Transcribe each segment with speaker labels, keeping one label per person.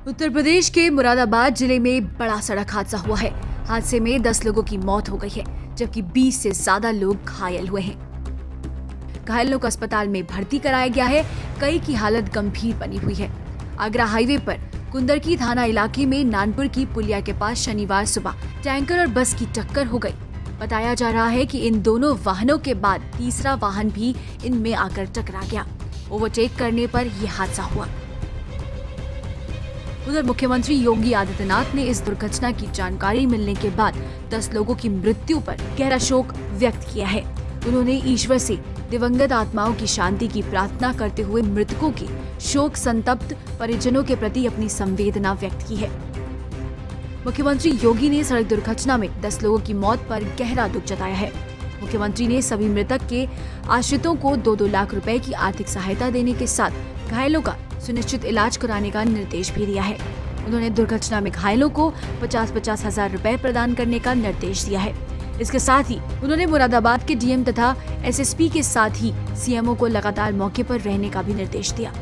Speaker 1: उत्तर प्रदेश के मुरादाबाद जिले में बड़ा सड़क हादसा हुआ है। हादसे में 10 लोगों की मौत हो गई है, जबकि 20 से ज्यादा लोग घायल हुए हैं। घायलों को अस्पताल में भर्ती कराया गया है। कई की हालत गंभीर बनी हुई है। आगरा हाईवे पर कुंदरकी थाना इलाके में नानपुर की पुलिया के पास शनिवार सुबह टैंकर और बस की टक्कर हो गई। बताया जा रहा है कि इन दोनों वाहनों के बाद तीसरा वाहन भी इनमें आकर टकरा गया। ओवरटेक करने पर यह हादसा हुआ। उधर मुख्यमंत्री योगी आदित्यनाथ ने इस दुर्घटना की जानकारी मिलने के बाद 10 लोगों की मृत्यु पर गहरा शोक व्यक्त किया है। उन्होंने ईश्वर से दिवंगत आत्माओं की शांति की प्रार्थना करते हुए मृतकों के शोक संतप्त परिजनों के प्रति अपनी संवेदना व्यक्त की है। मुख्यमंत्री योगी ने सड़क दुर्घटना में 10 लोगों की मौत पर गहरा दुख जताया है। मुख्यमंत्री ने सभी मृतक के आश्रितों को 2-2 लाख रुपए की आर्थिक सहायता देने के साथ घायलों का सुनिश्चित इलाज कराने का निर्देश भी दिया है। उन्होंने दुर्घटना में घायलों को 50-50 हजार रुपए प्रदान करने का निर्देश दिया है। इसके साथ ही उन्होंने मुरादाबाद के डीएम तथा एसएसपी के साथ ही सीएमओ को लगातार मौके पर रहने का भी निर्देश दिया।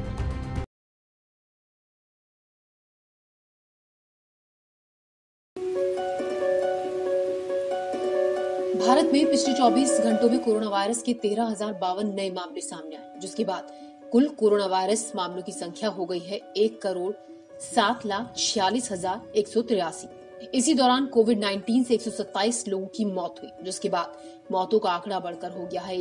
Speaker 2: भारत में पिछले 24 घंटों में कोरोना वायरस के 13,052 नए मामले सामने आए, जिसके बाद कुल कोरोना वायरस मामलों की संख्या हो गई है 1,07,46,183। इसी दौरान कोविड-19 से 127 लोगों की मौत हुई, जिसके बाद मौतों का आंकड़ा बढ़कर हो गया है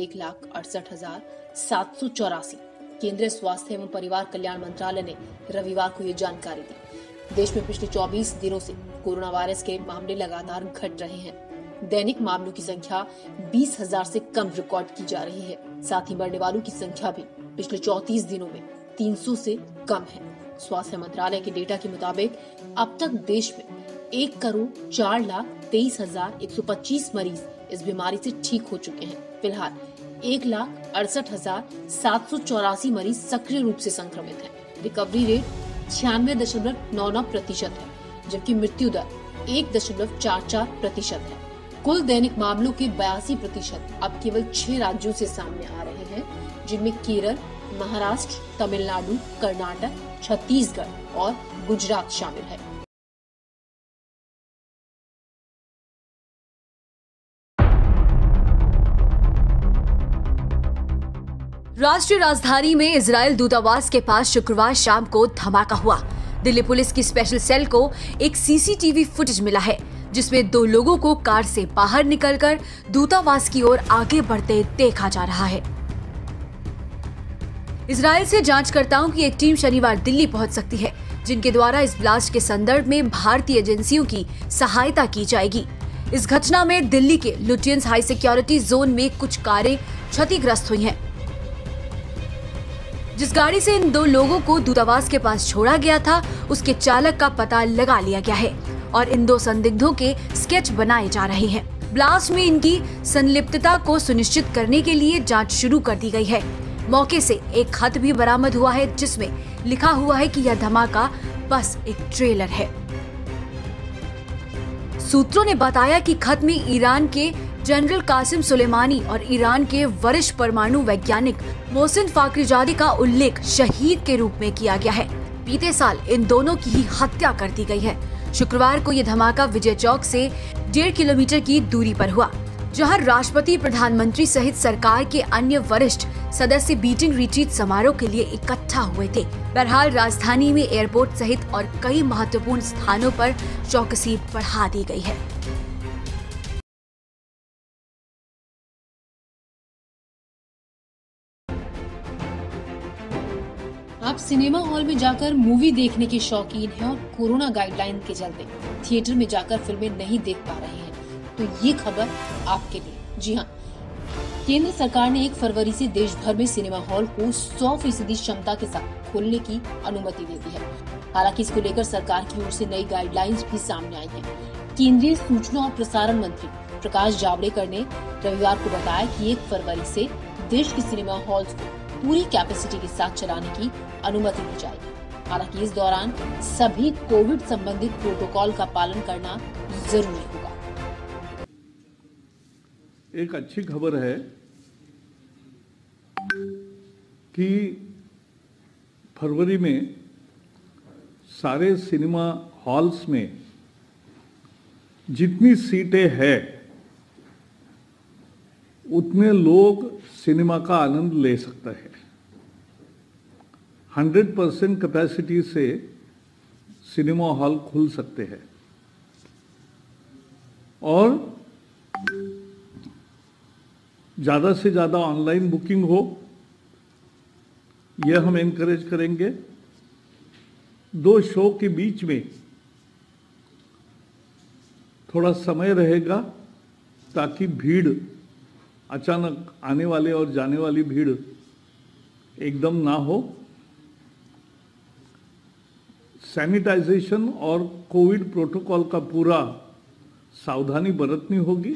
Speaker 2: 1,68,784। केंद्रीय स्वास्थ्य एवं परिवार कल्याण मंत्रालय ने रविवार को ये जानकारी दी। देश में पिछले 24 दिनों से कोरोना वायरस के मामले लगातार घट रहे हैं। दैनिक मामलों की संख्या 20,000 से कम रिकॉर्ड की जा रही है। साथ ही मरने वालों की संख्या भी पिछले 34 दिनों में 300 से कम है। स्वास्थ्य मंत्रालय के डेटा के मुताबिक अब तक देश में 1,04,23,125 मरीज इस बीमारी से ठीक हो चुके हैं। फिलहाल 1,68,784 मरीज सक्रिय रूप से संक्रमित हैं। रिकवरी रेट 96.99% है, जबकि मृत्यु दर 1.44% है। कुल दैनिक मामलों के 82% अब केवल 6 राज्यों से सामने आ रहे हैं, जिनमें केरल, महाराष्ट्र, तमिलनाडु, कर्नाटक, छत्तीसगढ़ और गुजरात शामिल है।
Speaker 1: राष्ट्रीय राजधानी में इजरायल दूतावास के पास शुक्रवार शाम को धमाका हुआ। दिल्ली पुलिस की स्पेशल सेल को एक सीसीटीवी फुटेज मिला है, जिसमें 2 लोगों को कार से बाहर निकलकर दूतावास की ओर आगे बढ़ते देखा जा रहा है। इजरायल से जांचकर्ताओं की एक टीम शनिवार दिल्ली पहुंच सकती है, जिनके द्वारा इस ब्लास्ट के संदर्भ में भारतीय एजेंसियों की सहायता की जाएगी। इस घटना में दिल्ली के लुटियंस हाई सिक्योरिटी जोन में कुछ कारें क्षतिग्रस्त हुई हैं। जिस गाड़ी से इन 2 लोगों को दूतावास के पास छोड़ा गया था, उसके चालक का पता लगा लिया गया है और इन 2 संदिग्धों के स्केच बनाए जा रहे हैं। ब्लास्ट में इनकी संलिप्तता को सुनिश्चित करने के लिए जांच शुरू कर दी गई है। मौके से एक खत भी बरामद हुआ है, जिसमें लिखा हुआ है कि यह धमाका बस एक ट्रेलर है। सूत्रों ने बताया कि खत में ईरान के जनरल कासिम सुलेमानी और ईरान के वरिष्ठ परमाणु वैज्ञानिक मोहसिन फाखरीजादी का उल्लेख शहीद के रूप में किया गया है। बीते साल इन दोनों की ही हत्या कर दी गई है। शुक्रवार को यह धमाका विजय चौक से 1.5 किलोमीटर की दूरी पर हुआ, जहां राष्ट्रपति, प्रधानमंत्री सहित सरकार के अन्य वरिष्ठ सदस्य बीटिंग रिट्रीट समारोह के लिए इकट्ठा हुए थे। बहरहाल राजधानी में एयरपोर्ट सहित और कई महत्वपूर्ण स्थानों पर चौकसी बढ़ा दी गई है।
Speaker 2: आप सिनेमा हॉल में जाकर मूवी देखने के शौकीन हैं और कोरोना गाइडलाइन के चलते थिएटर में जाकर फिल्में नहीं देख पा रहे हैं, तो ये खबर आपके लिए। जी हाँ, केंद्र सरकार ने 1 फरवरी से देश भर में सिनेमा हॉल को 100% क्षमता के साथ खोलने की अनुमति दे दी है। हालांकि इसको लेकर सरकार की ओर से नई गाइडलाइंस भी सामने आई हैं। केंद्रीय सूचना और प्रसारण मंत्री प्रकाश जावड़ेकर ने रविवार को बताया कि 1 फरवरी से देश के सिनेमा हॉल्स को पूरी कैपेसिटी के साथ चलाने की अनुमति दी जाएगी। हालांकि इस दौरान सभी कोविड संबंधित प्रोटोकॉल का पालन करना जरूरी होगा।
Speaker 3: एक अच्छी खबर है कि फरवरी में सारे सिनेमा हॉल्स में जितनी सीटें हैं उतने लोग सिनेमा का आनंद ले सकते हैं। 100% कैपेसिटी से सिनेमा हॉल खुल सकते हैं और ज़्यादा से ज़्यादा ऑनलाइन बुकिंग हो, यह हम एनकरेज करेंगे। 2 शो के बीच में थोड़ा समय रहेगा ताकि भीड़, अचानक आने वाले और जाने वाली भीड़ एकदम ना हो। सैनिटाइजेशन और कोविड प्रोटोकॉल का पूरा सावधानी बरतनी होगी,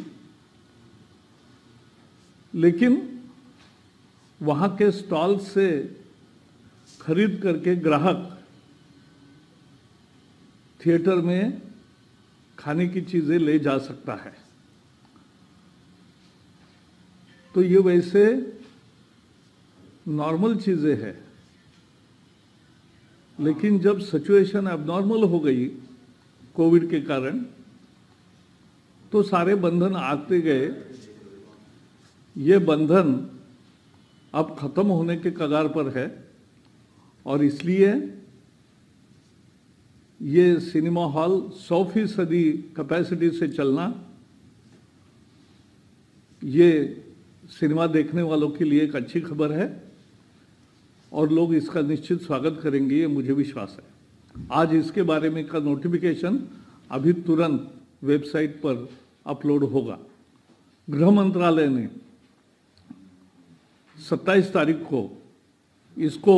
Speaker 3: लेकिन वहाँ के स्टॉल से खरीद करके ग्राहक थिएटर में खाने की चीज़ें ले जा सकता है। तो ये वैसे नॉर्मल चीज़ें हैं, लेकिन जब सिचुएशन एबनॉर्मल हो गई कोविड के कारण, तो सारे बंधन आते गए। ये बंधन अब खत्म होने के कगार पर है और इसलिए ये सिनेमा हॉल 100% कैपेसिटी से चलना, ये सिनेमा देखने वालों के लिए एक अच्छी खबर है और लोग इसका निश्चित स्वागत करेंगे, ये मुझे विश्वास है। आज इसके बारे में का नोटिफिकेशन अभी तुरंत वेबसाइट पर अपलोड होगा। गृह मंत्रालय ने 27 तारीख को इसको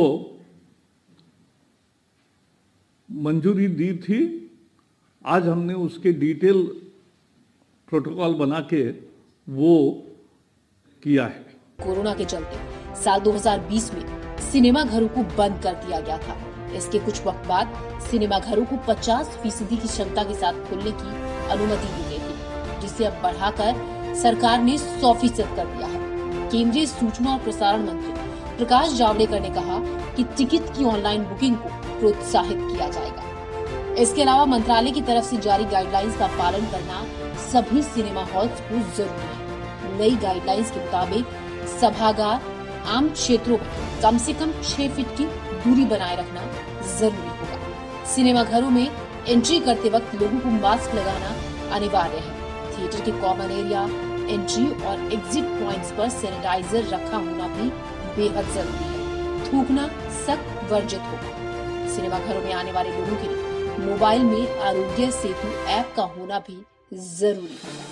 Speaker 3: मंजूरी दी थी। आज हमने उसके डिटेल प्रोटोकॉल बना के वो किया है।
Speaker 2: कोरोना के चलते साल 2020 में सिनेमा घरों को बंद कर दिया गया था। इसके कुछ वक्त बाद सिनेमा घरों को 50% की क्षमता के साथ खोलने की अनुमति दी गई थी, जिसे अब बढ़ाकर सरकार ने 100% कर दिया है। केंद्रीय सूचना और प्रसारण मंत्री प्रकाश जावड़ेकर ने कहा कि टिकट की ऑनलाइन बुकिंग को प्रोत्साहित किया जाएगा। इसके अलावा मंत्रालय की तरफ से जारी गाइडलाइंस का पालन करना सभी सिनेमा हॉल्स को जरूरी है। नई गाइडलाइंस के मुताबिक सभागार, आम क्षेत्रों में कम से कम 6 फीट की दूरी बनाए रखना जरूरी होगा। सिनेमा घरों में एंट्री करते वक्त लोगों को मास्क लगाना अनिवार्य है। थिएटर के कॉमन एरिया, एंट्री और एग्जिट पॉइंट्स पर सैनिटाइजर रखा होना भी बेहद जरूरी है। थूकना सख्त वर्जित होगा। सिनेमा घरों में आने वाले लोगों के लिए मोबाइल में आरोग्य सेतु ऐप का होना भी जरूरी है।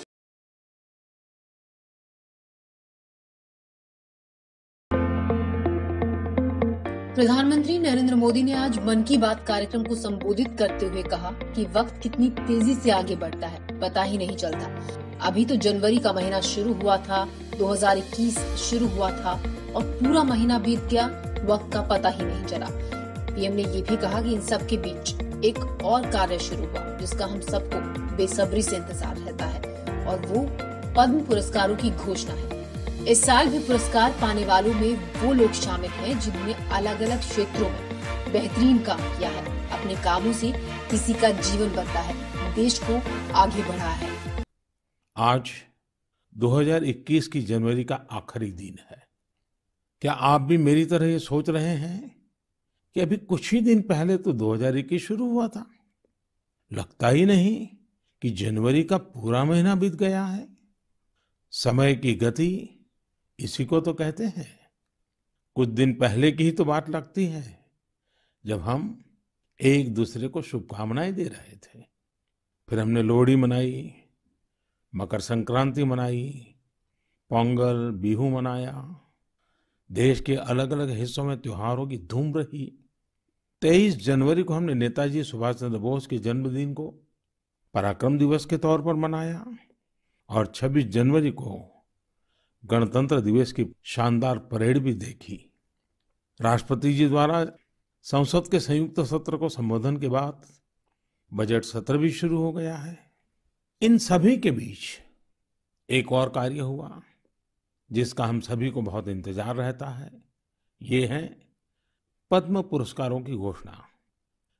Speaker 2: प्रधानमंत्री नरेंद्र मोदी ने आज मन की बात कार्यक्रम को संबोधित करते हुए कहा कि वक्त कितनी तेजी से आगे बढ़ता है, पता ही नहीं चलता। अभी तो जनवरी का महीना शुरू हुआ था, 2021 शुरू हुआ था और पूरा महीना बीत गया, वक्त का पता ही नहीं चला। पीएम ने ये भी कहा कि इन सब के बीच एक और कार्य शुरू हुआ जिसका हम सबको बेसब्री से इंतजार रहता है और वो पद्म पुरस्कारों की घोषणा है। इस साल भी पुरस्कार पाने वालों में वो लोग शामिल हैं जिन्होंने अलग अलग क्षेत्रों में बेहतरीन काम किया है। अपने कामों से किसी का जीवन बदला है, देश को आगे बढ़ाया है।
Speaker 4: आज 2021 की जनवरी का आखिरी दिन है। क्या आप भी मेरी तरह ये सोच रहे हैं कि अभी कुछ ही दिन पहले तो 2021 शुरू हुआ था? लगता ही नहीं कि जनवरी का पूरा महीना बीत गया है। समय की गति इसी को तो कहते हैं। कुछ दिन पहले की ही तो बात लगती है जब हम एक दूसरे को शुभकामनाएं दे रहे थे। फिर हमने लोहड़ी मनाई, मकर संक्रांति मनाई, पोंगल, बिहू मनाया। देश के अलग अलग हिस्सों में त्योहारों की धूम रही। 23 जनवरी को हमने नेताजी सुभाष चंद्र बोस के जन्मदिन को पराक्रम दिवस के तौर पर मनाया और 26 जनवरी को गणतंत्र दिवस की शानदार परेड भी देखी। राष्ट्रपति जी द्वारा संसद के संयुक्त सत्र को संबोधन के बाद बजट सत्र भी शुरू हो गया है। इन सभी के बीच एक और कार्य हुआ जिसका हम सभी को बहुत इंतजार रहता है। ये है पद्म पुरस्कारों की घोषणा।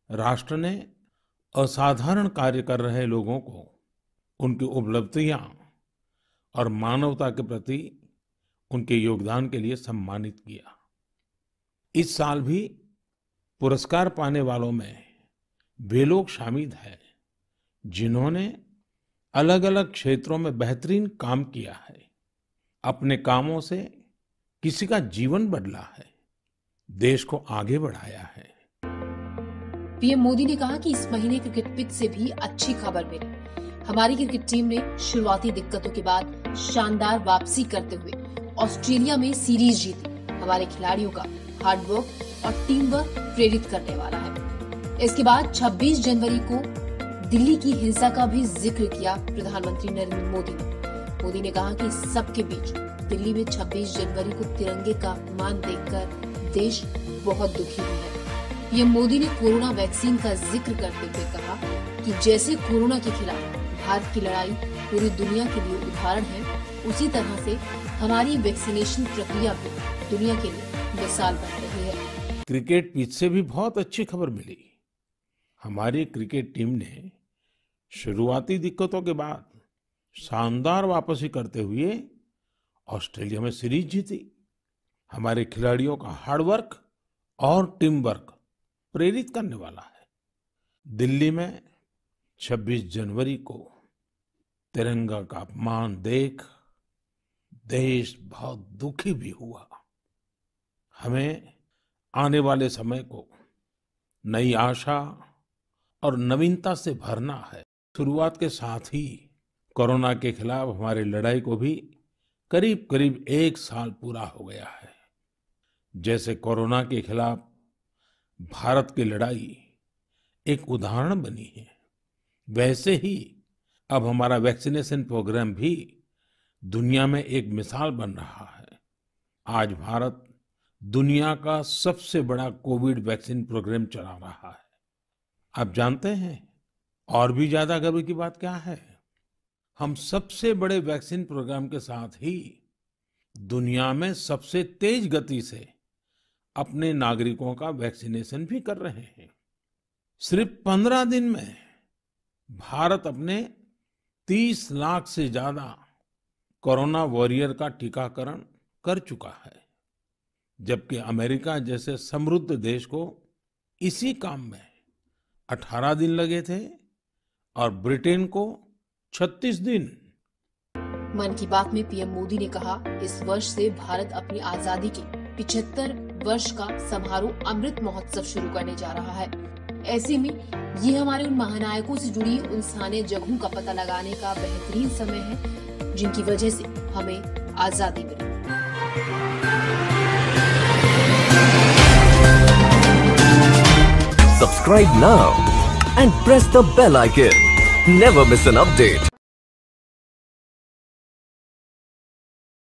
Speaker 4: राष्ट्र ने असाधारण कार्य कर रहे लोगों को उनकी उपलब्धियां और मानवता के प्रति उनके योगदान के लिए सम्मानित किया। इस साल भी पुरस्कार पाने वालों में वे लोग शामिल हैं जिन्होंने अलग अलग क्षेत्रों में बेहतरीन काम किया है, अपने कामों से किसी का जीवन बदला है, देश को आगे बढ़ाया है।
Speaker 2: पीएम मोदी ने कहा कि इस महीने क्रिकेट पिच से भी अच्छी खबर मिली। हमारी क्रिकेट टीम ने शुरुआती दिक्कतों के बाद शानदार वापसी करते हुए ऑस्ट्रेलिया में सीरीज जीती। हमारे खिलाड़ियों का हार्डवर्क और टीम वर्क प्रेरित करने वाला है। इसके बाद 26 जनवरी को दिल्ली की हिंसा का भी जिक्र किया प्रधानमंत्री नरेंद्र मोदी ने कहा कि सबके बीच दिल्ली में 26 जनवरी को तिरंगे का अपमान देखकर देश बहुत दुखी हुआ है। पीएम मोदी ने कोरोना वैक्सीन का जिक्र करते हुए कहा कि जैसे कोरोना के खिलाफ भारत की लड़ाई पूरी दुनिया के लिए उदाहरण है, उसी तरह से हमारी वैक्सीनेशन प्रक्रिया भी दुनिया के लिए मिसाल बन रही है।
Speaker 4: क्रिकेट पिच से भी बहुत अच्छी खबर मिली। हमारी क्रिकेट टीम ने शुरुआती दिक्कतों के बाद शानदार वापसी करते हुए ऑस्ट्रेलिया में सीरीज जीती। हमारे खिलाड़ियों का हार्डवर्क और टीम वर्क प्रेरित करने वाला है। दिल्ली में 26 जनवरी को तिरंगा का अपमान देख देश बहुत दुखी भी हुआ। हमें आने वाले समय को नई आशा और नवीनता से भरना है। शुरुआत के साथ ही कोरोना के खिलाफ हमारी लड़ाई को भी करीब करीब 1 साल पूरा हो गया है। जैसे कोरोना के खिलाफ भारत की लड़ाई एक उदाहरण बनी है, वैसे ही अब हमारा वैक्सीनेशन प्रोग्राम भी दुनिया में एक मिसाल बन रहा है। आज भारत दुनिया का सबसे बड़ा कोविड वैक्सीन प्रोग्राम चला रहा है। आप जानते हैं और भी ज्यादा गर्व की बात क्या है? हम सबसे बड़े वैक्सीन प्रोग्राम के साथ ही दुनिया में सबसे तेज गति से अपने नागरिकों का वैक्सीनेशन भी कर रहे हैं। सिर्फ 15 दिन में भारत अपने 30 लाख से ज्यादा कोरोना वॉरियर का टीकाकरण कर चुका है, जबकि अमेरिका जैसे समृद्ध देश को इसी काम में 18 दिन लगे थे और ब्रिटेन को 36 दिन।
Speaker 2: मन की बात में पीएम मोदी ने कहा, इस वर्ष से भारत अपनी आजादी के 75 वर्ष का समारोह अमृत महोत्सव शुरू करने जा रहा है। ऐसे में ये हमारे उन महानायकों से जुड़ी उन स्थानीय जगहों का पता लगाने का बेहतरीन समय है जिनकी वजह से हमें आजादी मिली।
Speaker 5: Subscribe now and press the bell icon. Never miss an update.